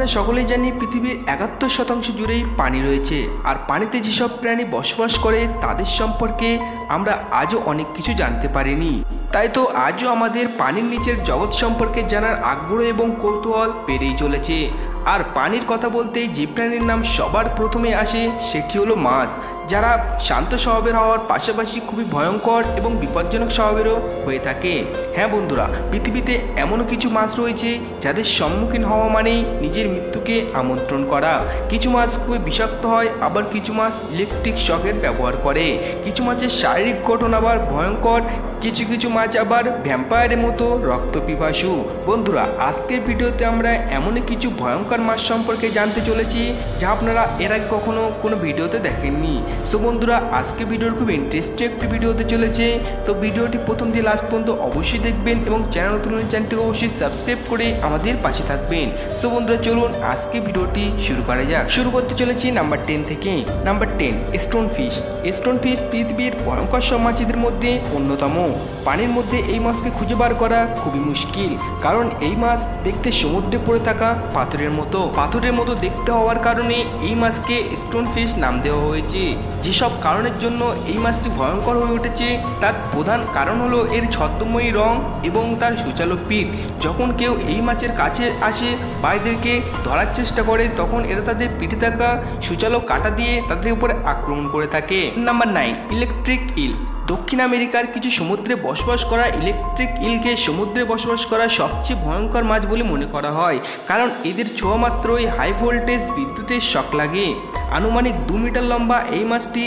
আমরা সকলেই জানি পৃথিবীর ৭১% জুড়েই পানি রয়েছে, আর পানিতে যেসব প্রাণী বসবাস করে তাদের সম্পর্কে আমরা আজও অনেক কিছু জানতে পারিনি। তাই তো আজও আমাদের পানির নিচের জগৎ সম্পর্কে জানার আগ্রহ এবং কৌতূহল বেড়েই চলেছে। আর পানির কথা বলতেই যে প্রাণীর নাম সবার প্রথমে আসে সেটি হলো মাছ, যারা শান্ত স্বভাবের হওয়ার পাশাপাশি খুবই ভয়ঙ্কর এবং বিপজ্জনক স্বভাবেরও হয়ে থাকে। হ্যাঁ বন্ধুরা, পৃথিবীতে এমনও কিছু মাছ রয়েছে যাদের সম্মুখীন হওয়া মানেই নিজের মৃত্যুকে আমন্ত্রণ করা। কিছু মাছ খুবই বিষাক্ত হয়, আবার কিছু মাছ ইলেকট্রিক শকের ব্যবহার করে। কিছু মাছের শারীরিক গঠন আবার ভয়ঙ্কর, কিছু কিছু মাছ আবার ভ্যাম্পায়ারের মতো রক্তপিপাসু। বন্ধুরা, আজকের ভিডিওতে আমরা এমনই কিছু ভয়ঙ্কর মাছ সম্পর্কে জানতে চলেছি যা আপনারা এর আগে কখনো কোনো ভিডিওতে দেখেননি। সো বন্ধুরা, আজকে ভিডিওর খুব ইন্টারেস্টিং একটি ভিডিও হতে চলেছে। তো ভিডিওটি প্রথম দিয়ে লাস্ট পর্যন্ত অবশ্যই দেখবেন এবং চ্যানেলটিকে অবশ্যই সাবস্ক্রাইব করে আমাদের পাশে থাকবেন। সো বন্ধুরা, চলুন আজকে ভিডিওটি শুরু করা যাক। শুরু করতে চলেছি নাম্বার 10 থেকে। Number 10, stone fish. Stone fish পৃথিবীর ভয়ঙ্কর সব মাছেদের মধ্যে অন্যতম। পানির মধ্যে এই মাছকে খুঁজে বার করা খুবই মুশকিল, কারণ এই মাছ দেখতে সমুদ্রে পড়ে থাকা পাথরের মতো দেখতে হওয়ার কারণে এই মাছকে স্টোন ফিশ নাম দেওয়া হয়েছে। যেসব কারণের জন্য এই মাছটি ভয়ঙ্কর হয়ে উঠেছে তার প্রধান কারণ হলো এর ছদ্মময়ী রং এবং তার সুচালো পিঠ। যখন কেউ এই মাছের কাছে আসে বা এদেরকে ধরার চেষ্টা করে, তখন এরা তাদের পিঠে থাকা সুচালো কাঁটা দিয়ে তাদের উপরে আক্রমণ করে থাকে। Number 9, electric eel. দক্ষিণ আমেরিকার কিছু সমুদ্রে বসবাস করা ইলেকট্রিক ইলকে সমুদ্রে বসবাস করা সবচেয়ে ভয়ঙ্কর মাছ বলে মনে করা হয়, কারণ এদের ছোঁয়া মাত্রই হাই ভোল্টেজ বিদ্যুতের শক লাগে। আনুমানিক 2 মিটার লম্বা এই মাছটি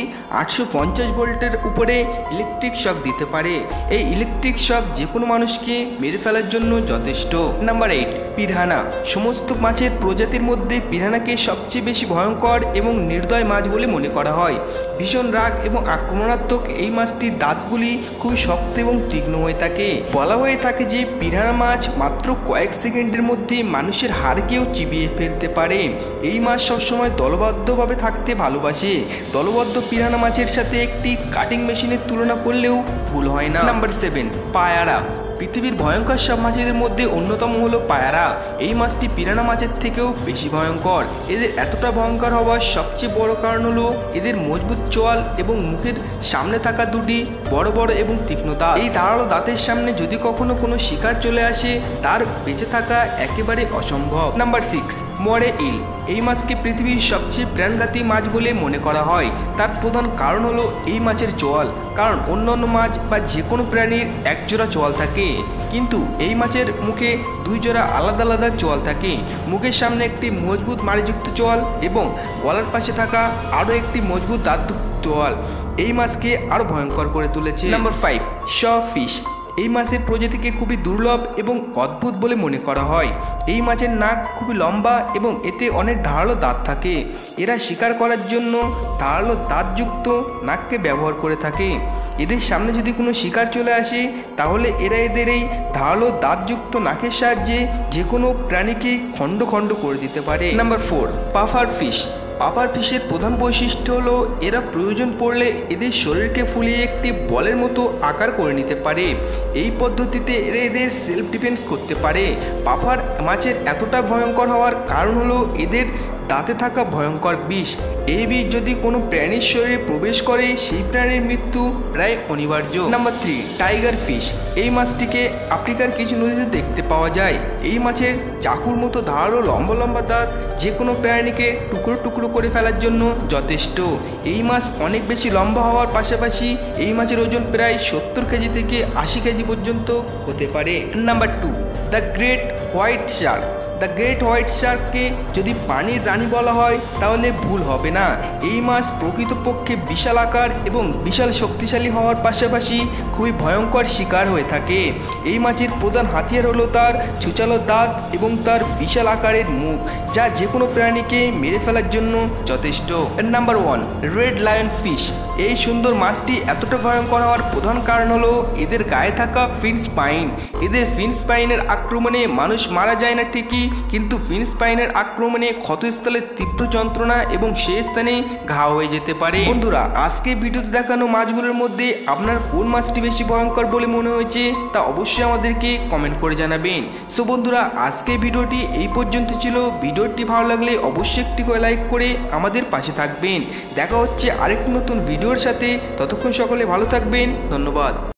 850 ভোল্টের উপরে ইলেকট্রিক শক দিতে পারে। এই ইলেকট্রিক শক যে কোনো মানুষকে মেরে ফেলার জন্য যথেষ্ট। Number 8, piranha. সমস্ত মাছের প্রজাতির মধ্যে পিরানহাকে সবচেয়ে বেশি ভয়ঙ্কর এবং নির্দয় মাছ বলে মনে করা হয়। ভীষণ রাগ এবং আক্রমণাত্মক এই মাছটি দাঁতগুলি খুবই শক্ত এবং তীক্ষ্ণ হয়ে থাকে। বলা হয়ে থাকে যে পিরানহা মাছ মাত্র কয়েক সেকেন্ডের মধ্যে মানুষের হাড়কেও চিবিয়ে ফেলতে পারে। এই মাছ সবসময় দলবদ্ধভাবে থাকতে ভালোবাসে। দলবদ্ধ পিরানহা মাছের সাথে একটি কাটিং মেশিনের তুলনা করলেও ভুল হয় না। Number 7, payara. পৃথিবীর ভয়ঙ্কর সব মাছেদের মধ্যে অন্যতম হলো পায়ারা। এই মাছটি পিরানহা মাছের থেকেও বেশি ভয়ঙ্কর। এদের এতটা ভয়ঙ্কর হওয়ার সবচেয়ে বড় কারণ হলো এদের মজবুত চোয়াল এবং মুখের সামনে থাকা দুটি বড় বড় এবং তীক্ষ্ণ দাঁত। এই ধারালো দাঁতের সামনে যদি কখনো কোনো শিকার চলে আসে, তার বেঁচে থাকা একেবারে অসম্ভব। নাম্বার 6, মরে ইল। এই মাছকে পৃথিবীর সবচেয়ে প্রাণঘাতী মাছ বলে মনে করা হয়। তার প্রধান কারণ হলো এই মাছের চোয়াল, কারণ অন্যান্য মাছ বা যে কোনো প্রাণীর একজোড়া চোয়াল থাকে, কিন্তু এই মাছের মুখে 2 জোড়া আলাদা আলাদা চোয়াল থাকে। মুখের সামনে একটি মজবুত মাড়িযুক্ত চোয়াল এবং গলার পাশে থাকা আরও একটি মজবুত দাঁতযুক্ত চোয়াল এই মাছকে আরও ভয়ঙ্কর করে তুলেছে। Number 5, saw fish. এই মাছের প্রজাতিকে খুবই দুর্লভ এবং অদ্ভুত বলে মনে করা হয়। এই মাছের নাক খুবই লম্বা এবং এতে অনেক ধারালো দাঁত থাকে। এরা শিকার করার জন্য ধারালো দাঁতযুক্ত নাককে ব্যবহার করে থাকে। এদের সামনে যদি কোনো শিকার চলে আসে, তাহলে এরা এদের এই ধারালো দাঁতযুক্ত নাকের সাহায্যে যে কোনো প্রাণীকে খণ্ড খণ্ড করে দিতে পারে। Number 4, puffer fish. পাফার ফিশের প্রধান বৈশিষ্ট্য হলো এরা প্রয়োজন পড়লে এদের শরীরকে ফুলিয়ে একটি বলের মতো আকার করে নিতে পারে। এই পদ্ধতিতে এরা এদের সেলফ ডিফেন্স করতে পারে। পাফার মাছের এতটা ভয়ঙ্কর হওয়ার কারণ হলো এদের দাঁতে থাকা ভয়ঙ্কর বিষ। এই বিষ যদি কোনো প্রাণীর শরীরে প্রবেশ করে, সেই প্রাণীর মৃত্যু প্রায় অনিবার্য। Number 3, tiger fish. এই মাছটিকে আফ্রিকার কিছু নদীতে দেখতে পাওয়া যায়। এই মাছের চাকুর মতো ধারালো লম্বা লম্বা দাঁত যে কোনো প্রাণীকে টুকরো টুকরো করে ফেলার জন্য যথেষ্ট। এই মাছ অনেক বেশি লম্বা হওয়ার পাশাপাশি এই মাছের ওজন প্রায় 70 কেজি থেকে 80 কেজি পর্যন্ত হতে পারে। Number 2, the great white shark. The great white শার্ককে যদি পানির রানী বলা হয় তাহলে ভুল হবে না। এই মাছ প্রকৃতপক্ষে বিশাল আকার এবং বিশাল শক্তিশালী হওয়ার পাশাপাশি খুবই ভয়ঙ্কর শিকার হয়ে থাকে। এই মাছের প্রধান হাতিয়ার হলো তার ছুচালো দাঁত এবং তার বিশাল আকারের মুখ, যা যে কোনো প্রাণীকে মেরে ফেলার জন্য যথেষ্ট। Number 1, red lion fish. এই সুন্দর মাছটি এতটা ভয়ঙ্কর হওয়ার প্রধান কারণ হলো এদের গায়ে থাকা ফিন স্পাইন। এদের ফিন স্পাইনের আক্রমণে মানুষ মারা যায় না ঠিকই, কিন্তু ফিন স্পাইনের আক্রমণে ক্ষতস্থলে তীব্র যন্ত্রণা এবং সেই স্থানে ঘা হয়ে যেতে পারে। বন্ধুরা, আজকে ভিডিওতে দেখানো মাছগুলোর মধ্যে আপনার কোন মাছটি বেশি ভয়ঙ্কর বলে মনে হয়েছে তা অবশ্যই আমাদেরকে কমেন্ট করে জানাবেন। সো বন্ধুরা, আজকে ভিডিওটি এই পর্যন্ত ছিল। ভিডিওটি ভালো লাগলে অবশ্যই একটি করে লাইক করে আমাদের পাশে থাকবেন। দেখা হচ্ছে আরেকটি নতুন ভিডিওর সাথে। ততক্ষণ সকলে ভালো থাকবেন। ধন্যবাদ।